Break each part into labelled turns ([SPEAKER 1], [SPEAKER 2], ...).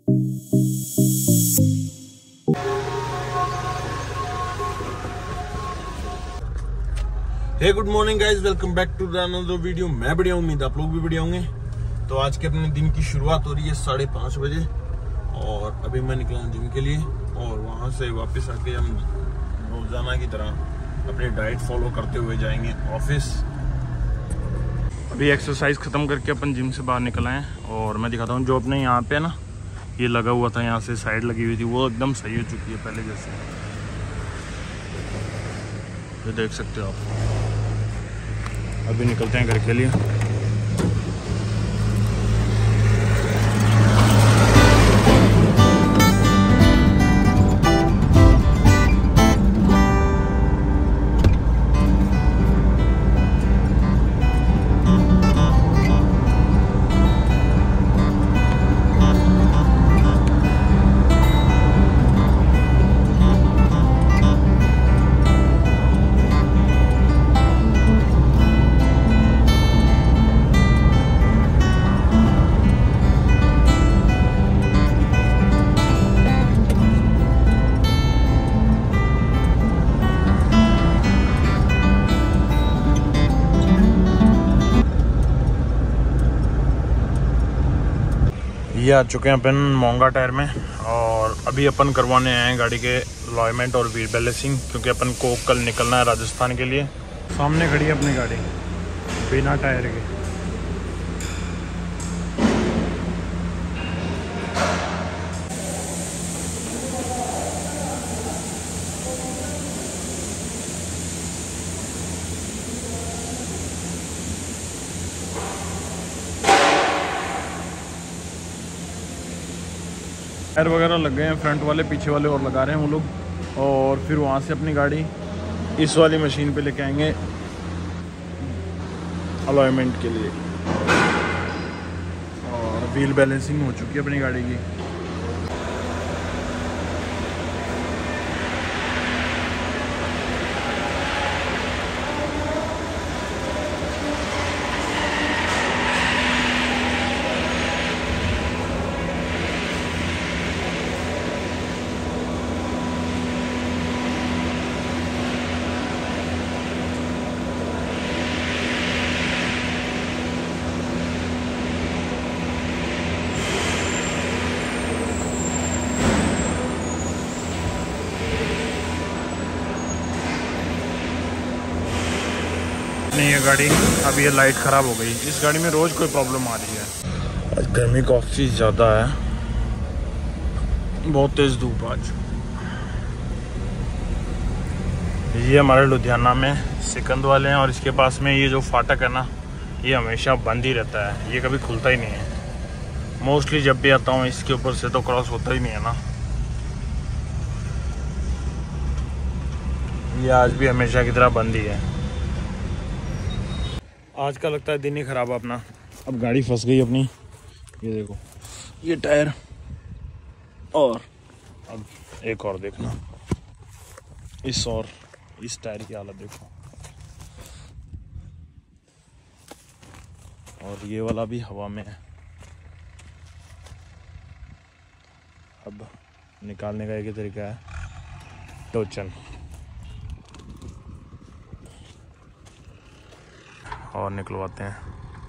[SPEAKER 1] Hey good morning guys, welcome back to another video. मैं बढ़िया, उम्मीद आप लोग भी बढ़िया होंगे। तो आज के अपने दिन की शुरुआत हो रही है 5:30 बजे और अभी मैं निकला जिम के लिए और वहां से वापस आके हम रोजाना की तरह अपनी डाइट फॉलो करते हुए जाएंगे ऑफिस।
[SPEAKER 2] अभी एक्सरसाइज खत्म करके अपन जिम से बाहर निकल आए और मैं दिखाता हूँ जो अपने यहाँ पे ना ये लगा हुआ था, यहाँ से साइड लगी हुई थी, वो एकदम सही हो चुकी है पहले जैसे। ये देख सकते हो आप। अभी निकलते हैं घर के लिए। ये आ चुके हैं अपन मोंगा टायर में और अभी अपन करवाने आए हैं गाड़ी के अलॉयमेंट और व्हील बैलेंसिंग, क्योंकि अपन को कल निकलना है राजस्थान के लिए। सामने खड़ी है अपनी गाड़ी बिना टायर के। टायर वगैरह लग गए हैं, फ्रंट वाले पीछे वाले और लगा रहे हैं वो लोग। और फिर वहाँ से अपनी गाड़ी इस वाली मशीन पे लेके आएंगे अलॉयमेंट के लिए। और व्हील बैलेंसिंग हो चुकी है अपनी गाड़ी की। नहीं, ये गाड़ी अभी ये लाइट ख़राब हो गई। इस गाड़ी में रोज़ कोई प्रॉब्लम आ रही है। आज गर्मी काफ़ी ज़्यादा है, बहुत तेज़ धूप आज। ये हमारे लुधियाना में सिकंद वाले हैं और इसके पास में ये जो फाटक है ना, ये हमेशा बंद ही रहता है, ये कभी खुलता ही नहीं है। मोस्टली जब भी आता हूँ इसके ऊपर से तो क्रॉस होता ही नहीं है ना। ये आज भी हमेशा की तरह बंद ही है। आज का लगता है दिन ही ख़राब है अपना। अब गाड़ी फंस गई अपनी। ये देखो ये टायर, और अब एक और देखना, इस टायर की हालत देखो। और ये वाला भी हवा में है। अब निकालने का एक ही तरीका है, टोचन। और निकलवाते हैं।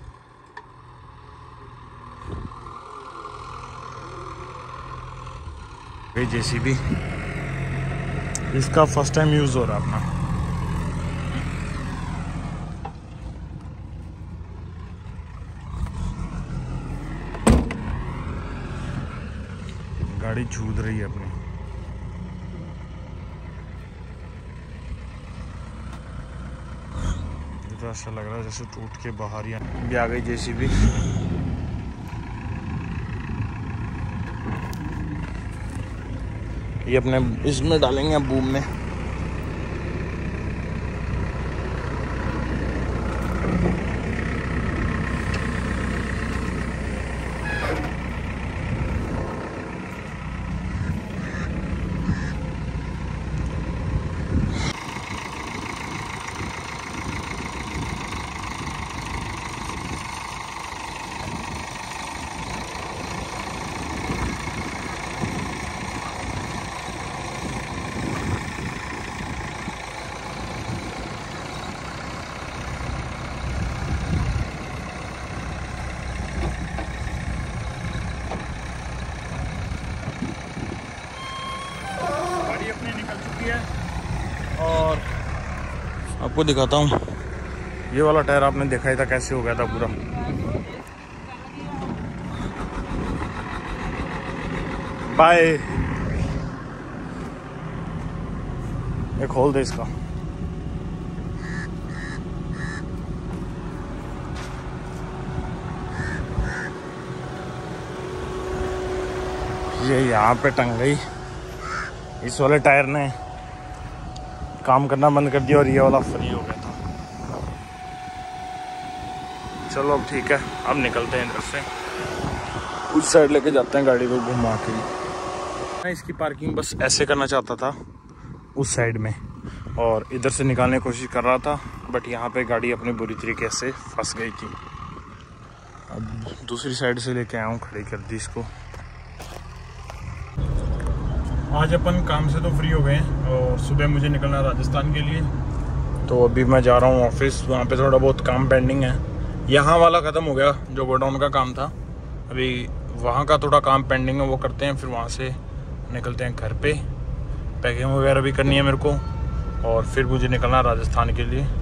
[SPEAKER 2] ये जेसीबी इसका फर्स्ट टाइम यूज़ हो रहा है अपना। गाड़ी छूद रही है अपनी। तो ऐसा लग रहा है जैसे टूट के बाहर ही आ गई जेसीबी। ये अपने इसमें डालेंगे बूम में। की है। और
[SPEAKER 1] आपको दिखाता हूँ,
[SPEAKER 2] ये वाला टायर आपने देखा ही था कैसे हो गया था पूरा। बाय। ये खोल दे इसका। ये यहाँ पे टंग गई, इस वाले टायर ने काम करना बंद कर दिया और ये वाला फ्री हो गया था। चलो अब ठीक है, अब निकलते हैं इधर से, उस साइड लेके जाते हैं गाड़ी को घुमा के। मैं इसकी पार्किंग बस ऐसे करना चाहता था उस साइड में, और इधर से निकालने की कोशिश कर रहा था, बट यहाँ पे गाड़ी अपनी बुरी तरीके से फंस गई थी। अब दूसरी साइड से लेके आया हूँ, खड़ी कर दी इसको। आज अपन काम से तो फ्री हो गए हैं और सुबह मुझे निकलना है राजस्थान के लिए। तो अभी मैं जा रहा हूँ ऑफिस, वहाँ पे थोड़ा बहुत काम पेंडिंग है। यहाँ वाला ख़त्म हो गया जो गोडाउन का काम था, अभी वहाँ का थोड़ा काम पेंडिंग है, वो करते हैं, फिर वहाँ से निकलते हैं घर पे। पैकिंग वगैरह भी करनी है मेरे को, और फिर मुझे निकलना है राजस्थान के लिए।